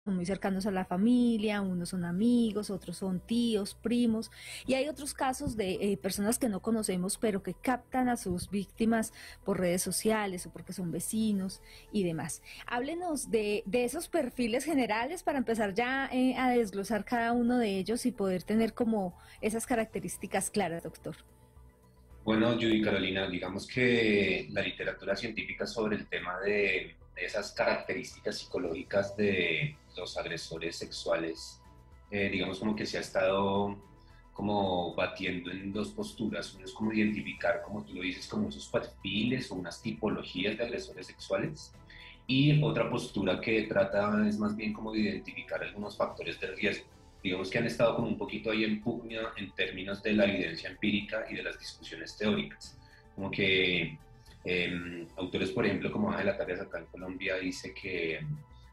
muy cercanos a la familia, unos son amigos, otros son tíos, primos, y hay otros casos de personas que no conocemos, pero que captan a sus víctimas por redes sociales o porque son vecinos y demás. Háblenos de esos perfiles generales para empezar ya a desglosar cada uno de ellos y poder tener como esas características claras, doctor. Bueno, Judy Carolina, digamos que la literatura científica sobre el tema de esas características psicológicas de los agresores sexuales, digamos como que se ha estado como batiendo en dos posturas. Uno es como identificar, como tú lo dices, como esos perfiles o unas tipologías de agresores sexuales. Y otra postura que trata es más bien como de identificar algunos factores de riesgo, digamos que han estado como un poquito ahí en pugna en términos de la evidencia empírica y de las discusiones teóricas. Como que autores, por ejemplo, como Ángela Tarias acá en Colombia, dice que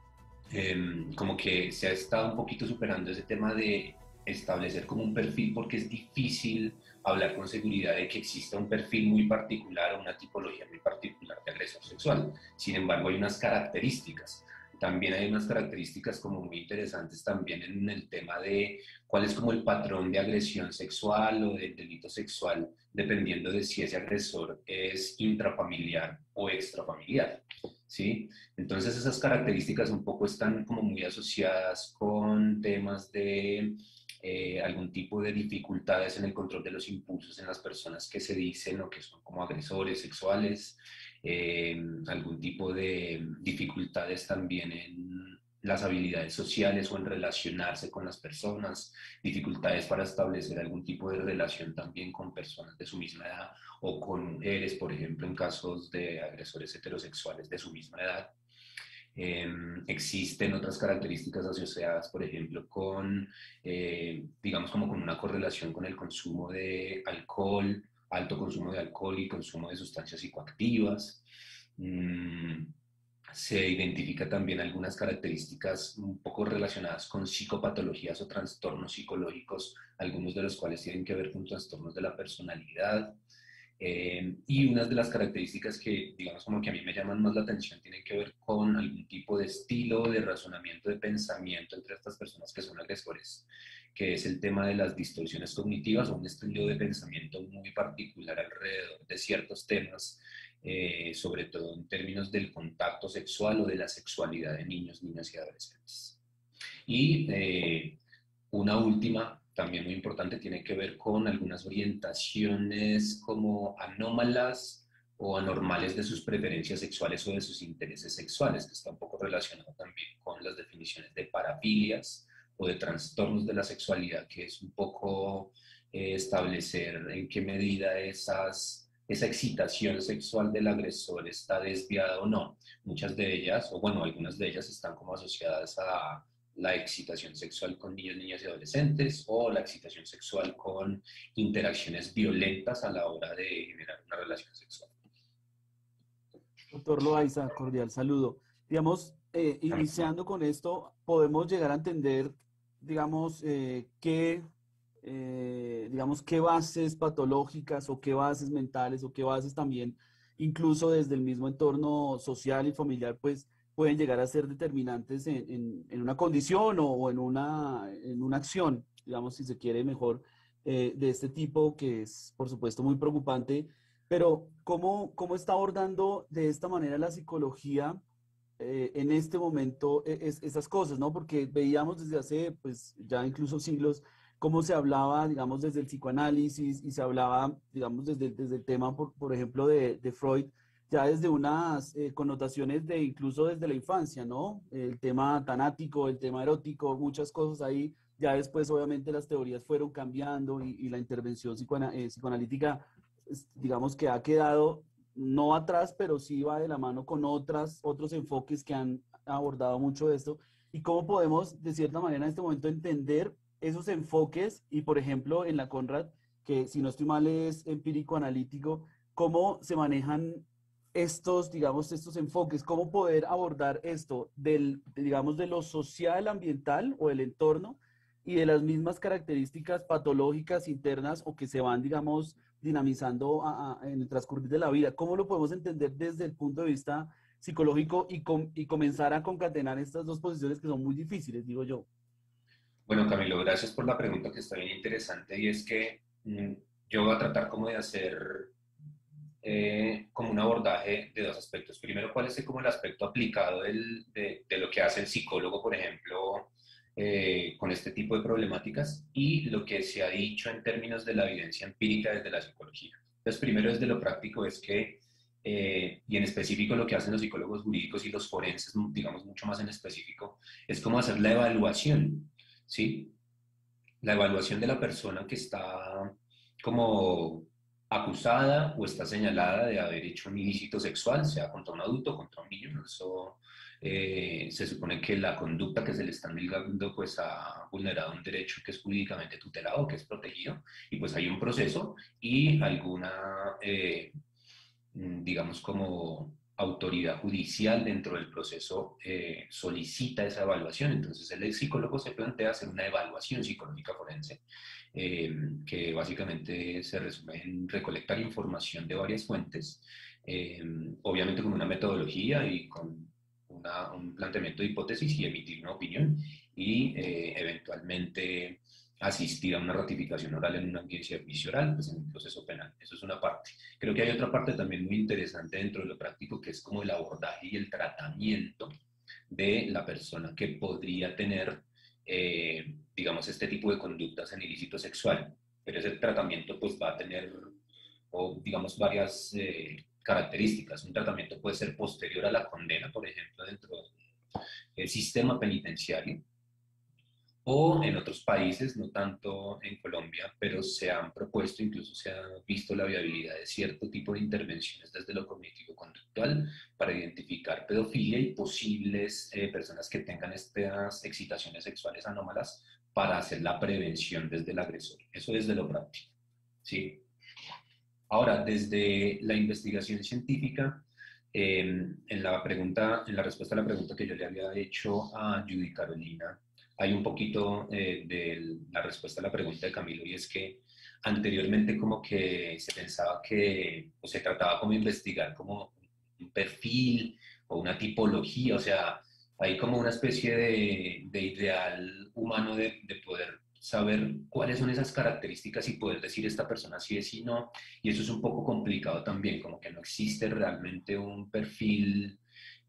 como que se ha estado un poquito superando ese tema de establecer como un perfil porque es difícil hablar con seguridad de que exista un perfil muy particular o una tipología muy particular de agresor sexual. Sin embargo, hay unas características. También hay unas características como muy interesantes también en el tema de cuál es como el patrón de agresión sexual o del delito sexual, dependiendo de si ese agresor es intrafamiliar o extrafamiliar, ¿sí? Entonces esas características un poco están como muy asociadas con temas de algún tipo de dificultades en el control de los impulsos en las personas que se dicen o que son como agresores sexuales, algún tipo de dificultades también en las habilidades sociales o en relacionarse con las personas, dificultades para establecer algún tipo de relación también con personas de su misma edad o con mujeres, por ejemplo, en casos de agresores heterosexuales de su misma edad. Existen otras características asociadas, por ejemplo, con, digamos, como con una correlación con el consumo de alcohol, alto consumo de alcohol y consumo de sustancias psicoactivas. Mm, Se identifica también algunas características un poco relacionadas con psicopatologías o trastornos psicológicos, algunos de los cuales tienen que ver con trastornos de la personalidad. Y unas de las características que, digamos, como que a mí me llaman más la atención tienen que ver con algún tipo de estilo de razonamiento, de pensamiento entre estas personas que son agresores, que es el tema de las distorsiones cognitivas o un estilo de pensamiento muy particular alrededor de ciertos temas, sobre todo en términos del contacto sexual o de la sexualidad de niños, niñas y adolescentes. Y una última, también muy importante, tiene que ver con algunas orientaciones como anómalas o anormales de sus preferencias sexuales o de sus intereses sexuales, que está un poco relacionado también con las definiciones de parafilias o de trastornos de la sexualidad, que es un poco establecer en qué medida esa excitación sexual del agresor está desviada o no. Muchas de ellas, o bueno, algunas de ellas están como asociadas a la excitación sexual con niños, niñas y adolescentes o la excitación sexual con interacciones violentas a la hora de generar una relación sexual. Doctor Loaiza, cordial saludo. Digamos, iniciando con esto, podemos llegar a entender, digamos, digamos, qué bases patológicas o qué bases mentales o qué bases también, incluso desde el mismo entorno social y familiar, pues pueden llegar a ser determinantes en una condición o en una acción, digamos, si se quiere mejor, de este tipo, que es, por supuesto, muy preocupante. Pero, ¿cómo está abordando de esta manera la psicología en este momento esas cosas, ¿no? Porque veíamos desde hace, pues, ya incluso siglos, cómo se hablaba, digamos, desde el psicoanálisis y se hablaba, digamos, desde el tema, por ejemplo, de Freud, ya desde unas connotaciones de incluso desde la infancia, ¿no? El tema tanático, el tema erótico, muchas cosas ahí. Ya después, obviamente, las teorías fueron cambiando y la intervención psicoanalítica, digamos que ha quedado no atrás, pero sí va de la mano con otros enfoques que han abordado mucho esto. Y cómo podemos, de cierta manera, en este momento entender esos enfoques y, por ejemplo, en la Conrad, que si no estoy mal es empírico analítico, cómo se manejan estos, digamos, estos enfoques, cómo poder abordar esto digamos, de lo social, ambiental o el entorno y de las mismas características patológicas internas o que se van, digamos, dinamizando en el transcurrir de la vida. ¿Cómo lo podemos entender desde el punto de vista psicológico y comenzar a concatenar estas dos posiciones que son muy difíciles, digo yo. Bueno, Camilo, gracias por la pregunta que está bien interesante y es que yo voy a tratar como de hacer como un abordaje de dos aspectos. Primero, cuál es como el aspecto aplicado de lo que hace el psicólogo, por ejemplo, con este tipo de problemáticas y lo que se ha dicho en términos de la evidencia empírica desde la psicología. Entonces, primero desde lo práctico es que, y en específico lo que hacen los psicólogos jurídicos y los forenses, digamos mucho más en específico, es cómo hacer la evaluación, ¿sí? La evaluación de la persona que está como acusada o está señalada de haber hecho un ilícito sexual, sea contra un adulto o contra un niño. Eso se supone que la conducta que se le está negando pues ha vulnerado un derecho que es jurídicamente tutelado, que es protegido, y pues hay un proceso y alguna, digamos, como autoridad judicial dentro del proceso solicita esa evaluación. Entonces el psicólogo se plantea hacer una evaluación psicológica forense, que básicamente se resume en recolectar información de varias fuentes, eh, obviamente con una metodología y con un planteamiento de hipótesis y emitir una opinión y eventualmente asistir a una ratificación oral en una audiencia de juicio oral, pues en un proceso penal. Eso es una parte. Creo que hay otra parte también muy interesante dentro de lo práctico, que es como el abordaje y el tratamiento de la persona que podría tener, digamos, este tipo de conductas en ilícito sexual. Pero ese tratamiento pues va a tener, o, digamos, varias características. Un tratamiento puede ser posterior a la condena, por ejemplo, dentro del sistema penitenciario, o en otros países, no tanto en Colombia, pero se han propuesto, incluso se ha visto la viabilidad de cierto tipo de intervenciones desde lo cognitivo-conductual para identificar pedofilia y posibles personas que tengan estas excitaciones sexuales anómalas para hacer la prevención desde el agresor. Eso desde lo práctico, ¿sí? Ahora, desde la investigación científica, en la respuesta a la pregunta que yo le había hecho a Judy Carolina, hay un poquito de la respuesta a la pregunta de Camilo, y es que anteriormente como que se pensaba que, o se trataba como investigar como un perfil o una tipología, o sea, hay como una especie de ideal humano de poder saber cuáles son esas características y poder decir esta persona sí es y no, y eso es un poco complicado también, como que no existe realmente un perfil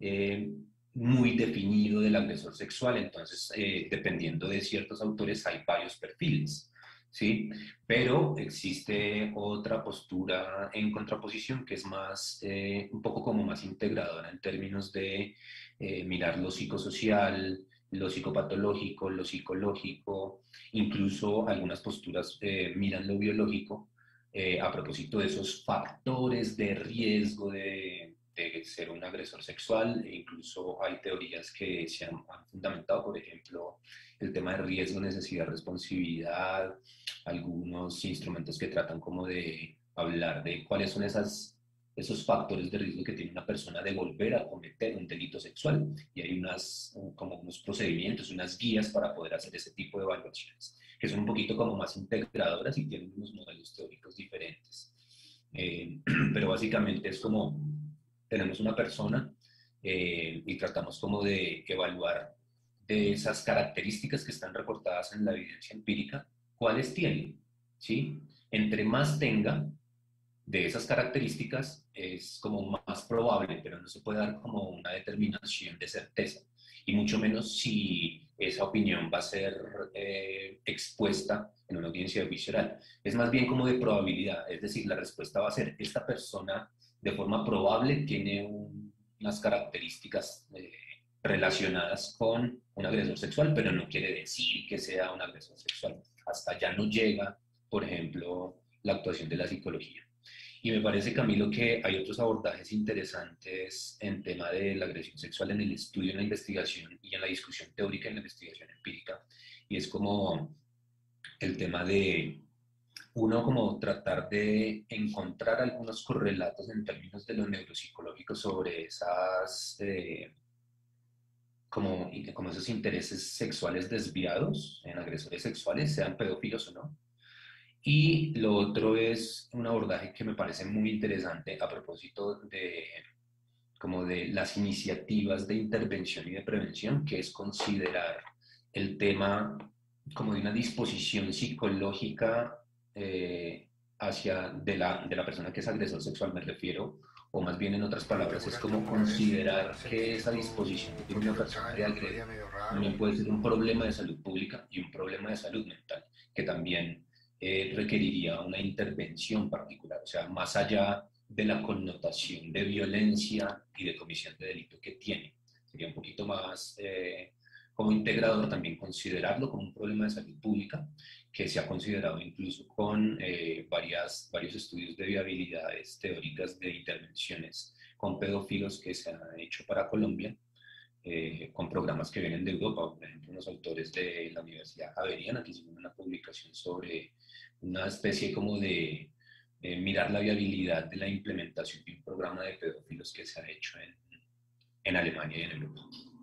muy definido del agresor sexual, entonces dependiendo de ciertos autores hay varios perfiles, ¿sí? Pero existe otra postura en contraposición que es más, un poco como más integradora en términos de mirar lo psicosocial, lo psicopatológico, lo psicológico, incluso algunas posturas miran lo biológico a propósito de esos factores de riesgo de ser un agresor sexual, e incluso hay teorías que se han fundamentado, por ejemplo, el tema de riesgo, necesidad, responsabilidad, algunos instrumentos que tratan como de hablar de cuáles son esos factores de riesgo que tiene una persona de volver a cometer un delito sexual. Y hay como unos procedimientos, unas guías para poder hacer ese tipo de evaluaciones, que son un poquito como más integradoras y tienen unos modelos teóricos diferentes. Pero básicamente es como tenemos una persona y tratamos como de evaluar de esas características que están reportadas en la evidencia empírica, cuáles tienen, ¿sí? Entre más tenga de esas características es como más probable, pero no se puede dar como una determinación de certeza, y mucho menos si esa opinión va a ser expuesta en una audiencia de juicio oral. Es más bien como de probabilidad, es decir, la respuesta va a ser esta persona de forma probable tiene unas características relacionadas con un agresor sexual, pero no quiere decir que sea un agresor sexual. Hasta allá no llega, por ejemplo, la actuación de la psicología. Y me parece, Camilo, que hay otros abordajes interesantes en tema de la agresión sexual en el estudio, en la investigación y en la discusión teórica, en la investigación empírica. Y es como el tema de uno como tratar de encontrar algunos correlatos en términos de lo neuropsicológico sobre esas, como esos intereses sexuales desviados en agresores sexuales, sean pedófilos o no. Y lo otro es un abordaje que me parece muy interesante a propósito de como de las iniciativas de intervención y de prevención, que es considerar el tema como de una disposición psicológica de la persona que es agresor sexual, me refiero, o más bien en otras palabras, es como considerar que esa disposición que tiene una persona de agredir también puede ser un problema de salud pública y un problema de salud mental, que también requeriría una intervención particular, o sea, más allá de la connotación de violencia y de comisión de delito que tiene. Sería un poquito más como integrador también considerarlo como un problema de salud pública, que se ha considerado incluso con varios estudios de viabilidades teóricas de intervenciones con pedófilos que se han hecho para Colombia, con programas que vienen de Europa. Por ejemplo, unos autores de la Universidad Javeriana que hicieron una publicación sobre una especie como de mirar la viabilidad de la implementación de un programa de pedófilos que se ha hecho en Alemania y en Europa.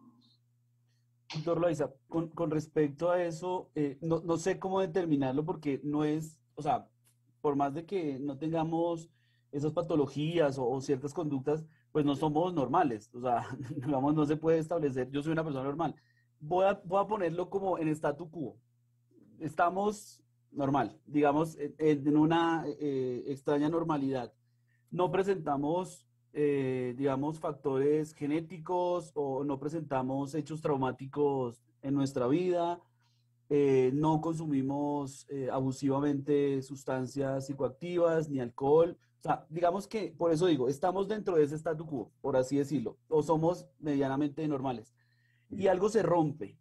Doctor Loaiza, con respecto a eso, no sé cómo determinarlo porque no es, o sea, por más de que no tengamos esas patologías o ciertas conductas, pues no somos normales, o sea, digamos, no se puede establecer, yo soy una persona normal. Voy a ponerlo como en statu quo. Estamos normal, digamos, en una extraña normalidad. No presentamos, digamos, factores genéticos o no presentamos hechos traumáticos en nuestra vida, no consumimos abusivamente sustancias psicoactivas ni alcohol. O sea, digamos que, por eso digo, estamos dentro de ese statu quo, por así decirlo, o somos medianamente normales. Y algo se rompe.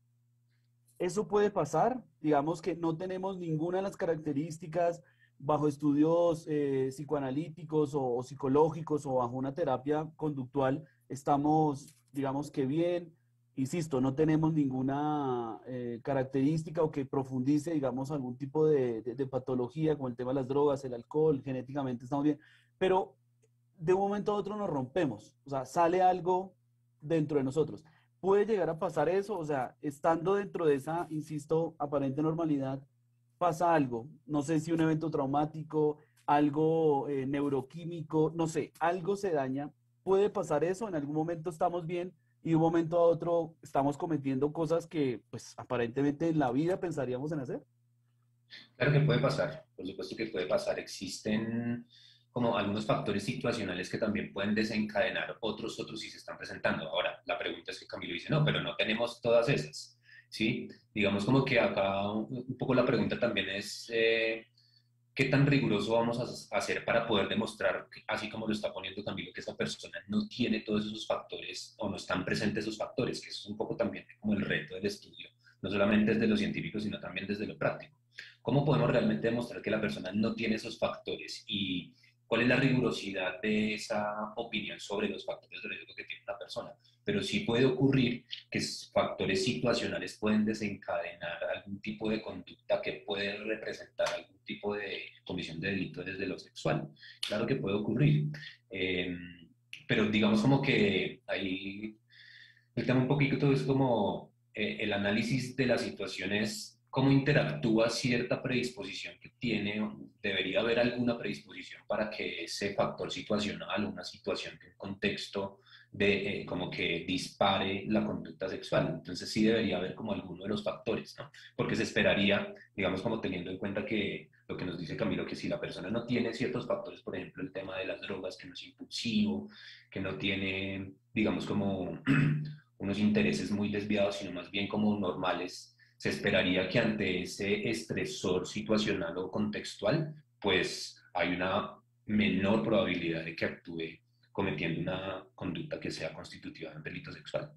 Eso puede pasar, digamos que no tenemos ninguna de las características bajo estudios psicoanalíticos o psicológicos o bajo una terapia conductual, estamos, digamos que bien, insisto, no tenemos ninguna característica o que profundice, digamos, algún tipo de patología como el tema de las drogas, el alcohol, genéticamente estamos bien, pero de un momento a otro nos rompemos, o sea, sale algo dentro de nosotros. Puede llegar a pasar eso, o sea, estando dentro de esa, insisto, aparente normalidad, pasa algo, no sé si un evento traumático, algo neuroquímico, no sé, algo se daña, puede pasar eso, en algún momento estamos bien y de un momento a otro estamos cometiendo cosas que, pues, aparentemente en la vida pensaríamos en hacer. Claro que puede pasar, por supuesto que puede pasar. Existen como algunos factores situacionales que también pueden desencadenar otros sí se están presentando. Ahora, la pregunta es que Camilo dice, no, pero no tenemos todas esas, ¿sí? Digamos como que acá un poco la pregunta también es, ¿qué tan riguroso vamos a hacer para poder demostrar, así como lo está poniendo Camilo, que esa persona no tiene todos esos factores o no están presentes esos factores? Que eso es un poco también como el reto del estudio, no solamente desde lo científico, sino también desde lo práctico. ¿Cómo podemos realmente demostrar que la persona no tiene esos factores y cuál es la rigurosidad de esa opinión sobre los factores de riesgo que tiene una persona? Pero sí puede ocurrir que factores situacionales pueden desencadenar algún tipo de conducta que puede representar algún tipo de comisión de delito desde lo sexual. Claro que puede ocurrir. Eh, pero digamos como que ahí el tema un poquito es como el análisis de las situaciones, cómo interactúa cierta predisposición que tiene, debería haber alguna predisposición para que ese factor situacional, una situación de un contexto de como que dispare la conducta sexual. Entonces sí debería haber como alguno de los factores, ¿no? Porque se esperaría, digamos, como teniendo en cuenta que lo que nos dice Camilo, que si la persona no tiene ciertos factores, por ejemplo, el tema de las drogas, que no es impulsivo, que no tiene, digamos, como unos intereses muy desviados, sino más bien como normales, se esperaría que ante ese estresor situacional o contextual, pues hay una menor probabilidad de que actúe cometiendo una conducta que sea constitutiva de un delito sexual.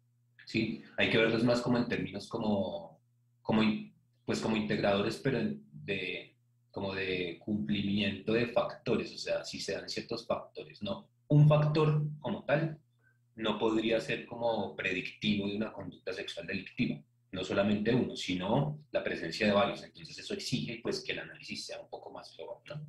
Sí, hay que verlos más como en términos como, pues como integradores, pero como de cumplimiento de factores, o sea, si se dan ciertos factores, no un factor como tal, no podría ser como predictivo de una conducta sexual delictiva. No solamente uno, sino la presencia de varios. Entonces eso exige pues que el análisis sea un poco más global, ¿no?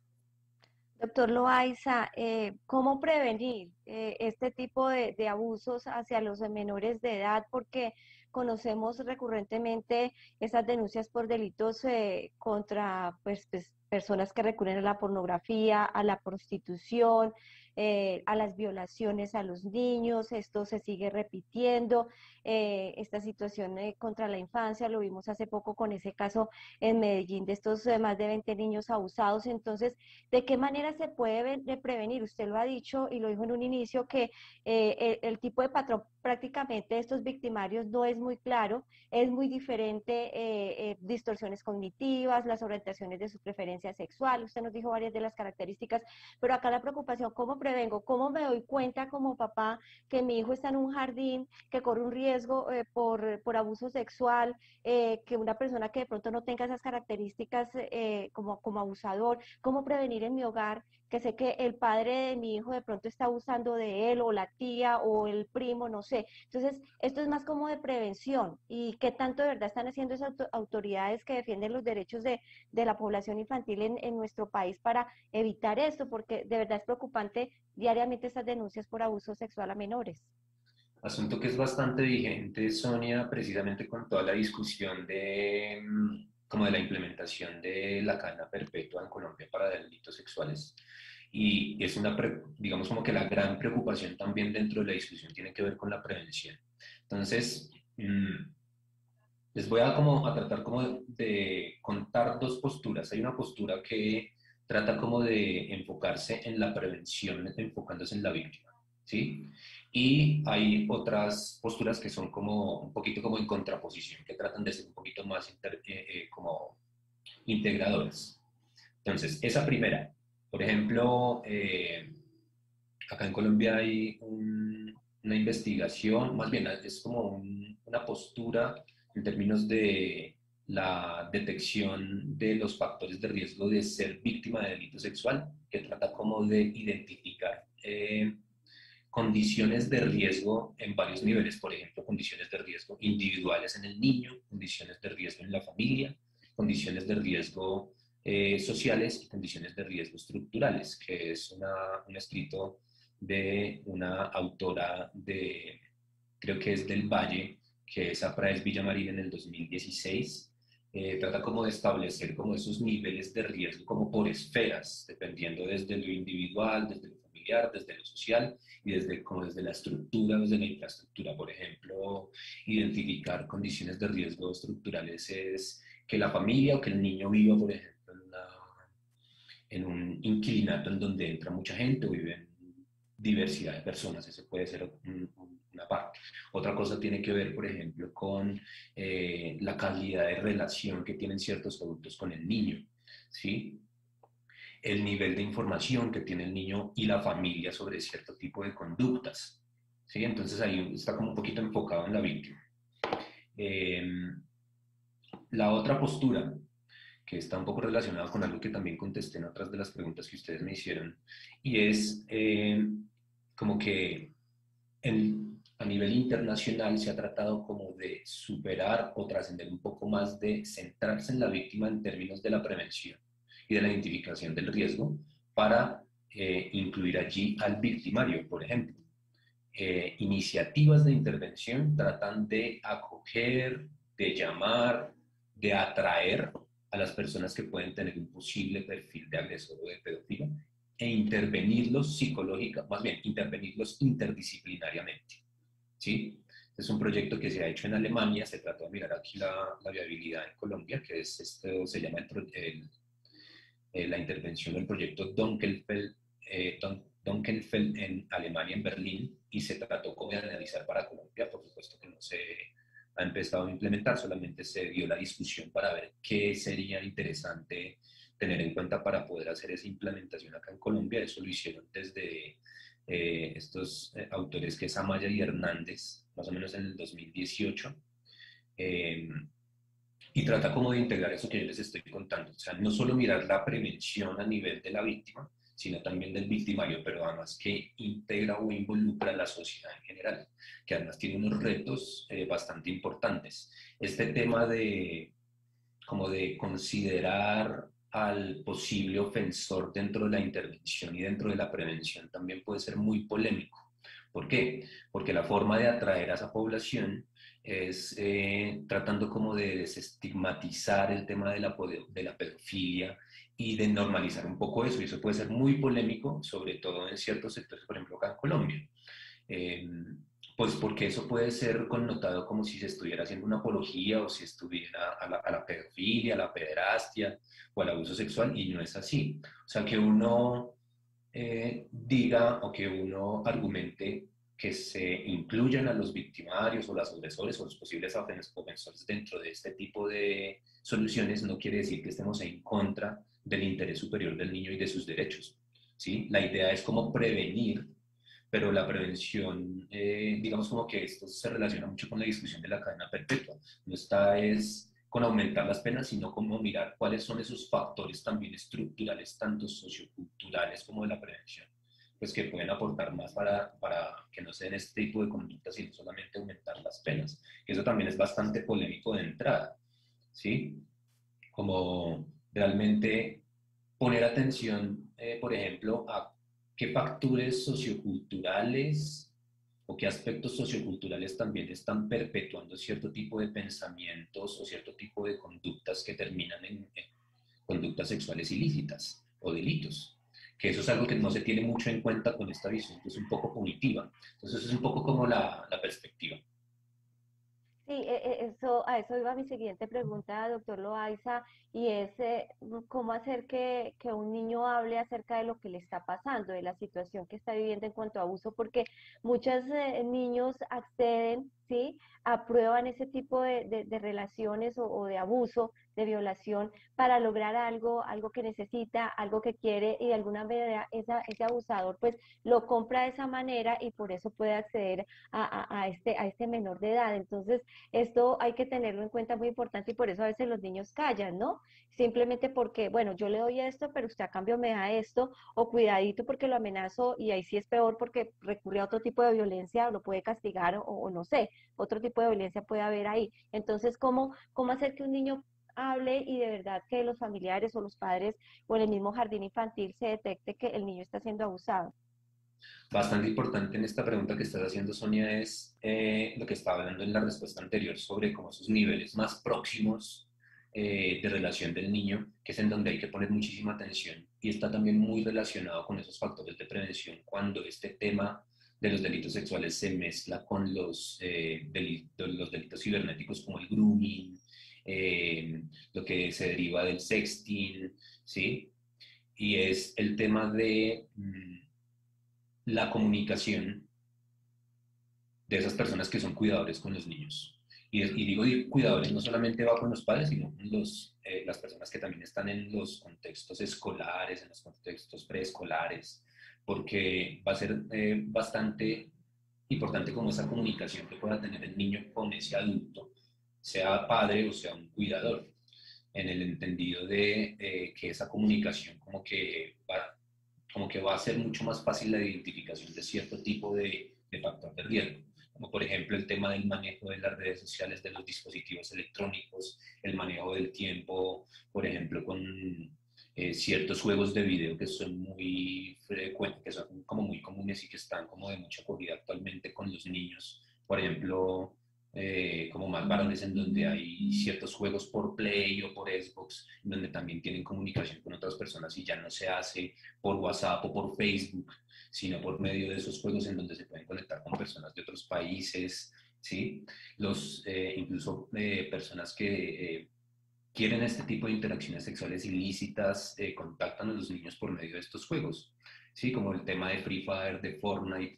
Doctor Loaiza, ¿cómo prevenir este tipo de abusos hacia los menores de edad? Porque conocemos recurrentemente esas denuncias por delitos contra personas que recurren a la pornografía, a la prostitución, a las violaciones a los niños, esto se sigue repitiendo, esta situación contra la infancia, lo vimos hace poco con ese caso en Medellín de estos más de 20 niños abusados. Entonces, ¿de qué manera se puede prevenir? Usted lo ha dicho y lo dijo en un inicio que el tipo de patrón prácticamente de estos victimarios no es muy claro, es muy diferente, distorsiones cognitivas, las orientaciones de su preferencia sexual, usted nos dijo varias de las características, pero acá la preocupación, ¿cómo prevengo? ¿Cómo me doy cuenta como papá que mi hijo está en un jardín, que corre un riesgo por abuso sexual, que una persona que de pronto no tenga esas características como abusador? ¿Cómo prevenir en mi hogar que sé que el padre de mi hijo de pronto está abusando de él, o la tía, o el primo, no sé? Entonces, esto es más como de prevención. ¿Y qué tanto de verdad están haciendo esas autoridades que defienden los derechos de la población infantil en nuestro país para evitar esto? Porque de verdad es preocupante diariamente estas denuncias por abuso sexual a menores. Asunto que es bastante vigente, Sonia, precisamente con toda la discusión de, como de la implementación de la cadena perpetua en Colombia para delitos sexuales. Y es una, digamos como que la gran preocupación también dentro de la discusión tiene que ver con la prevención. Entonces, les voy a, como, a tratar como de contar dos posturas. Hay una postura que trata como de enfocarse en la prevención, enfocándose en la víctima, ¿sí? Y hay otras posturas que son como un poquito como en contraposición, que tratan de ser un poquito más como integradoras. Entonces, esa primera, por ejemplo, acá en Colombia hay una investigación, más bien es como una postura en términos de la detección de los factores de riesgo de ser víctima de delito sexual, que trata como de identificar condiciones de riesgo en varios niveles, por ejemplo, condiciones de riesgo individuales en el niño, condiciones de riesgo en la familia, condiciones de riesgo sociales y condiciones de riesgo estructurales, que es un escrito de una autora de, creo que es del Valle, que es Praes Villamarín en el 2016. Trata como de establecer como esos niveles de riesgo como por esferas, dependiendo desde lo individual, desde lo familiar, desde lo social y desde, como desde la estructura, desde la infraestructura. Por ejemplo, identificar condiciones de riesgo estructurales es que la familia o que el niño viva, por ejemplo, en un inquilinato en donde entra mucha gente o viven diversidad de personas. Ese puede ser una parte. Otra cosa tiene que ver, por ejemplo, con la calidad de relación que tienen ciertos adultos con el niño, ¿sí? El nivel de información que tiene el niño y la familia sobre cierto tipo de conductas, ¿sí? Entonces ahí está como un poquito enfocado en la víctima. La otra postura, que está un poco relacionada con algo que también contesté en otras de las preguntas que ustedes me hicieron, y es como que a nivel internacional se ha tratado como de superar o trascender un poco más de centrarse en la víctima en términos de la prevención y de la identificación del riesgo para incluir allí al victimario, por ejemplo. Iniciativas de intervención tratan de acoger, de llamar, de atraer a las personas que pueden tener un posible perfil de agresor o de pedófilo e intervenirlos psicológicamente, más bien intervenirlos interdisciplinariamente, ¿sí? Es un proyecto que se ha hecho en Alemania, se trató de mirar aquí la viabilidad en Colombia, que es esto, se llama la intervención del proyecto Dunkelfeld en Alemania, en Berlín, y se trató como de analizar para Colombia. Por supuesto que no se ha empezado a implementar, solamente se dio la discusión para ver qué sería interesante tener en cuenta para poder hacer esa implementación acá en Colombia. Eso lo hicieron desde estos autores que es Amaya y Hernández, más o menos en el 2018. Y trata como de integrar eso que yo les estoy contando. O sea, no solo mirar la prevención a nivel de la víctima, sino también del victimario, pero además que integra o involucra a la sociedad en general, que además tiene unos retos bastante importantes. Este tema de como de considerar al posible ofensor dentro de la intervención y dentro de la prevención también puede ser muy polémico. ¿Por qué? Porque la forma de atraer a esa población es tratando como de desestigmatizar el tema de de la pedofilia y de normalizar un poco eso. Y eso puede ser muy polémico, sobre todo en ciertos sectores, por ejemplo, acá en Colombia. Eh, pues porque eso puede ser connotado como si se estuviera haciendo una apología o si estuviera a la pedofilia, a la pederastia o al abuso sexual, y no es así. O sea, que uno diga o que uno argumente que se incluyan a los victimarios o los agresores o los posibles ofensores dentro de este tipo de soluciones no quiere decir que estemos en contra del interés superior del niño y de sus derechos. ¿Sí? La idea es como prevenir, pero la prevención, digamos como que esto se relaciona mucho con la discusión de la cadena perpetua. No está es con aumentar las penas, sino como mirar cuáles son esos factores también estructurales, tanto socioculturales como de la prevención, pues que pueden aportar más para que no se den este tipo de conductas y no solamente aumentar las penas. Que eso también es bastante polémico de entrada, ¿sí? Como realmente poner atención, por ejemplo, a qué factores socioculturales o qué aspectos socioculturales también están perpetuando cierto tipo de pensamientos o cierto tipo de conductas que terminan en conductas sexuales ilícitas o delitos. Que eso es algo que no se tiene mucho en cuenta con esta visión, que es un poco punitiva. Entonces es un poco como la perspectiva. Sí, eso, a eso iba mi siguiente pregunta, doctor Loaiza, y es cómo hacer que un niño hable acerca de lo que le está pasando, de la situación que está viviendo en cuanto a abuso, porque muchos niños acceden, ¿sí? Aprueban ese tipo de relaciones o de abuso, de violación, para lograr algo, algo que necesita, algo que quiere, y de alguna manera ese abusador pues lo compra de esa manera y por eso puede acceder a este menor de edad. Entonces, esto hay que tenerlo en cuenta, muy importante, y por eso a veces los niños callan, ¿no? Simplemente porque, bueno, yo le doy esto, pero usted a cambio me da esto, o cuidadito porque lo amenazo, y ahí sí es peor porque recurre a otro tipo de violencia, lo puede castigar, o no sé, otro tipo de violencia puede haber ahí. Entonces, ¿cómo hacer que un niño hable y de verdad que los familiares o los padres o en el mismo jardín infantil se detecte que el niño está siendo abusado? Bastante importante en esta pregunta que estás haciendo, Sonia, es lo que estaba hablando en la respuesta anterior sobre cómo esos niveles más próximos de relación del niño, que es en donde hay que poner muchísima atención y está también muy relacionado con esos factores de prevención cuando este tema de los delitos sexuales se mezcla con los delitos cibernéticos como el grooming, lo que se deriva del sexting, ¿sí? Y es el tema de la comunicación de esas personas que son cuidadores con los niños. Y digo cuidadores no solamente va con los padres, sino con las personas que también están en los contextos escolares, en los contextos preescolares, porque va a ser bastante importante como esa comunicación que pueda tener el niño con ese adulto, sea padre o sea un cuidador, en el entendido de que esa comunicación como que va a ser mucho más fácil la identificación de cierto tipo de factor de riesgo, como por ejemplo el tema del manejo de las redes sociales, de los dispositivos electrónicos, el manejo del tiempo, por ejemplo, con ciertos juegos de video que son muy frecuentes, que son como muy comunes y que están como de mucha acogida actualmente con los niños. Por ejemplo, como más varones en donde hay ciertos juegos por Play o por Xbox, donde también tienen comunicación con otras personas y ya no se hace por WhatsApp o por Facebook, sino por medio de esos juegos en donde se pueden conectar con personas de otros países, ¿sí? Incluso personas que quieren este tipo de interacciones sexuales ilícitas, contactan a los niños por medio de estos juegos, ¿sí? Como el tema de Free Fire, de Fortnite,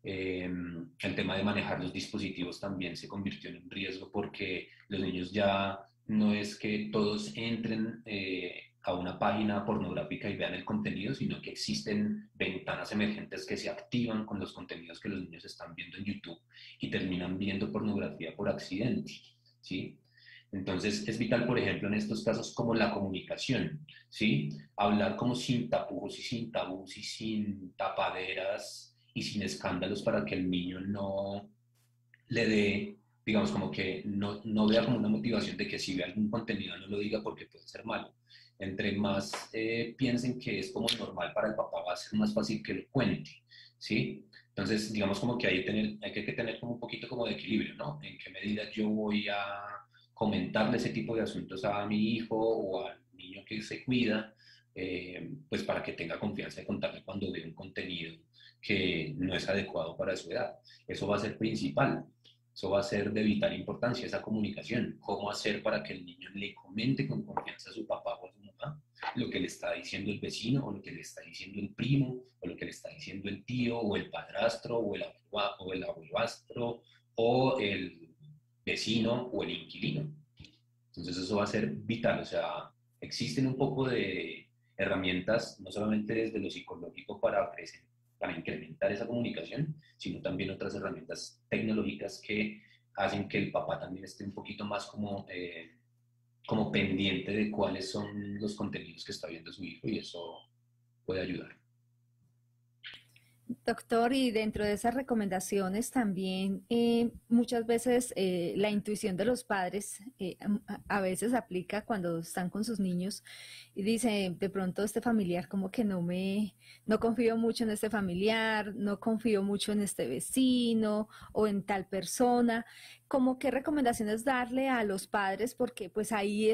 el tema de manejar los dispositivos también se convirtió en un riesgo porque los niños ya no es que todos entren a una página pornográfica y vean el contenido, sino que existen ventanas emergentes que se activan con los contenidos que los niños están viendo en YouTube y terminan viendo pornografía por accidente, ¿sí? Entonces, es vital, por ejemplo, en estos casos como la comunicación, ¿sí? Hablar como sin tapujos y sin tabús y sin tapaderas y sin escándalos para que el niño no le dé, digamos, como que no vea como una motivación de que si ve algún contenido no lo diga porque puede ser malo. Entre más piensen que es como normal para el papá, va a ser más fácil que lo cuente, ¿sí? Entonces, digamos como que hay que tener como un poquito como de equilibrio, ¿no? En qué medida yo voy a comentarle ese tipo de asuntos a mi hijo o al niño que se cuida, pues para que tenga confianza de contarle cuando ve un contenido que no es adecuado para su edad. Eso va a ser principal. Eso va a ser de vital importancia, esa comunicación. ¿Cómo hacer para que el niño le comente con confianza a su papá o a su mamá lo que le está diciendo el vecino o lo que le está diciendo el primo o lo que le está diciendo el tío o el padrastro o el abuelastro o el vecino o el inquilino? Entonces eso va a ser vital, o sea, existen un poco de herramientas, no solamente desde lo psicológico para incrementar esa comunicación, sino también otras herramientas tecnológicas que hacen que el papá también esté un poquito más como pendiente de cuáles son los contenidos que está viendo su hijo y eso puede ayudar. Doctor, y dentro de esas recomendaciones también muchas veces la intuición de los padres a veces aplica cuando están con sus niños y dice, de pronto este familiar como que no confío mucho en este familiar, no confío mucho en este vecino o en tal persona. ¿Cómo qué recomendaciones darle a los padres? Porque pues ahí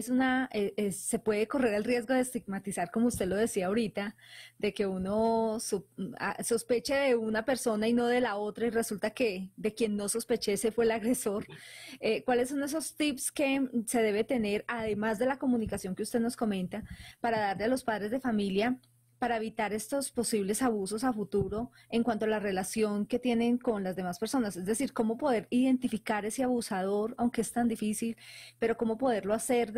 se puede correr el riesgo de estigmatizar, como usted lo decía ahorita, de que uno sospeche de una persona y no de la otra y resulta que de quien no sospeché ese fue el agresor. ¿Cuáles son esos tips que se debe tener, además de la comunicación que usted nos comenta, para darle a los padres de familia para evitar estos posibles abusos a futuro en cuanto a la relación que tienen con las demás personas? Es decir, cómo poder identificar ese abusador, aunque es tan difícil, pero cómo poderlo hacer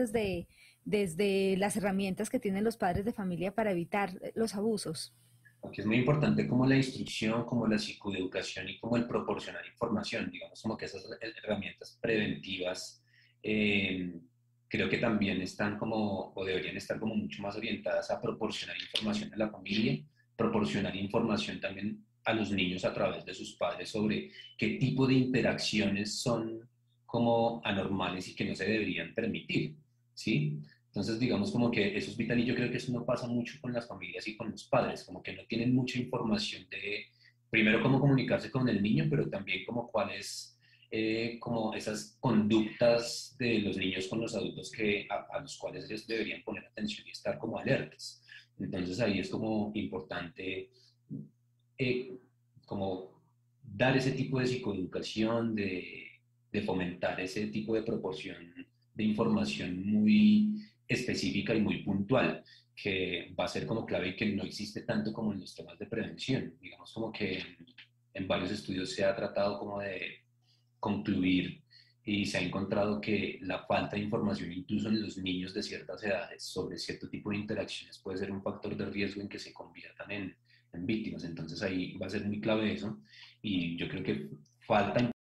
desde las herramientas que tienen los padres de familia para evitar los abusos. Porque es muy importante como la instrucción, como la psicoeducación y como el proporcionar información, digamos, como que esas herramientas preventivas eh, creo que también están como, o deberían estar como mucho más orientadas a proporcionar información a la familia, proporcionar información también a los niños a través de sus padres sobre qué tipo de interacciones son como anormales y que no se deberían permitir, ¿sí? Entonces, digamos como que eso es vital y yo creo que eso no pasa mucho con las familias y con los padres, como que no tienen mucha información de, primero, cómo comunicarse con el niño, pero también como cuáles, como esas conductas de los niños con los adultos a los cuales ellos deberían poner atención y estar como alertas. Entonces ahí es como importante eh, como dar ese tipo de psicoeducación, de fomentar ese tipo de proporción de información muy específica y muy puntual, que va a ser como clave y que no existe tanto como en los temas de prevención. Digamos como que en varios estudios se ha tratado como de concluir y se ha encontrado que la falta de información, incluso en los niños de ciertas edades, sobre cierto tipo de interacciones puede ser un factor de riesgo en que se conviertan en víctimas. Entonces ahí va a ser muy clave eso y yo creo que falta